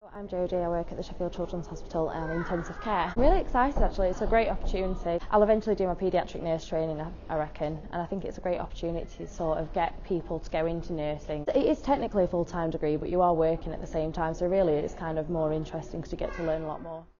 I'm Jodie, I work at the Sheffield Children's Hospital and intensive care. I'm really excited actually, it's a great opportunity. I'll eventually do my paediatric nurse training, I reckon, and I think it's a great opportunity to sort of get people to go into nursing. It is technically a full-time degree, but you are working at the same time, so really it's kind of more interesting because you get to learn a lot more.